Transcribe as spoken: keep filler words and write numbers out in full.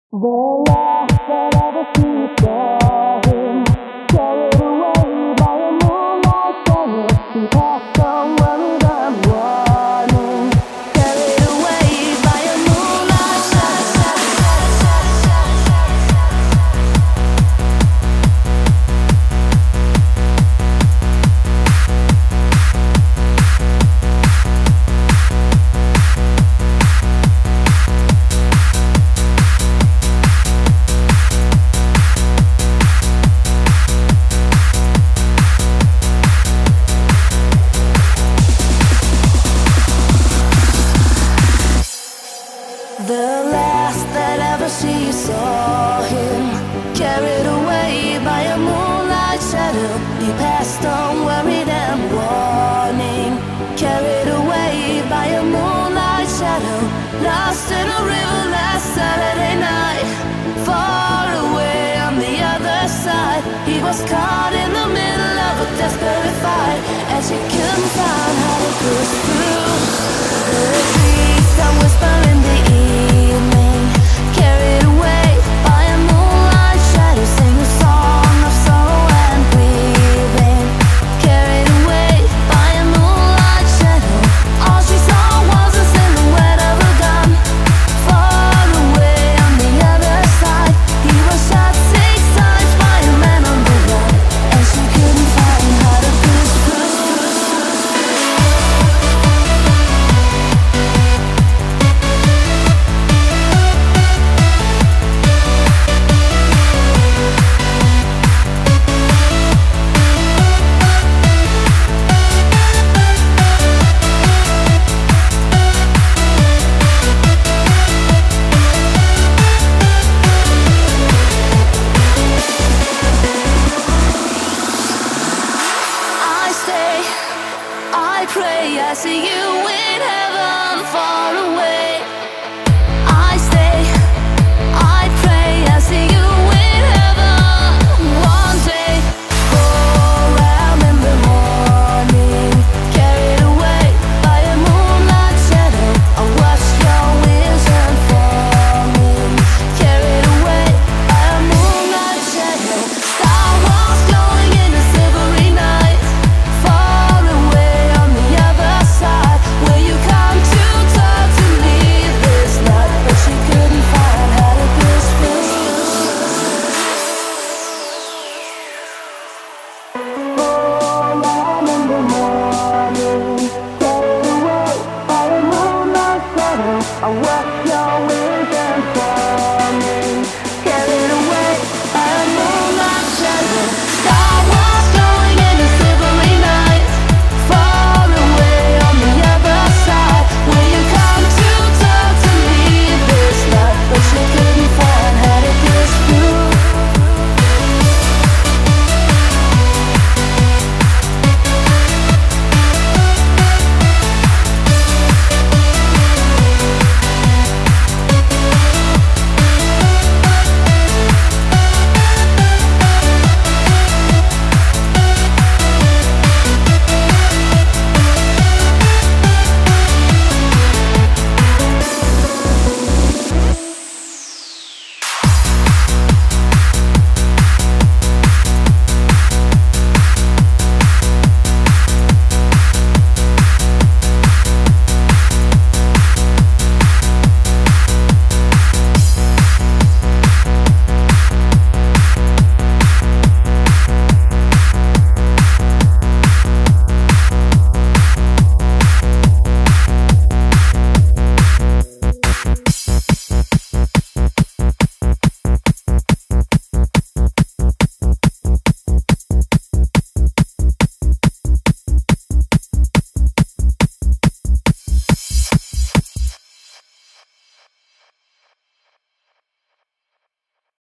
The last that I ever see saw him carried away by a moonlight shadow. He passed on worried and warning. Carried away by a moonlight shadow. The last that ever she saw him carried away by a moonlight shadow. He passed on worried and warning. Carried away by a moonlight shadow. Lost in a river last Saturday night. Far away on the other side. He was caught in the middle of a desperate fight, and she couldn't find how to push through. The trees are whispering